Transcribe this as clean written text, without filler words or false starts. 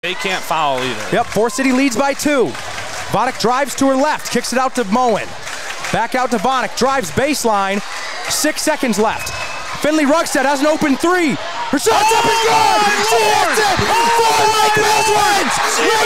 they can't foul either. Yep, Forest City leads by 2. Vonik drives to her left, kicks it out to Moen. Back out to Vonik, drives baseline, 6 seconds left. Finley Rogstad has an open 3. Her shot's up and good! She hits it! For Lake Mills wins!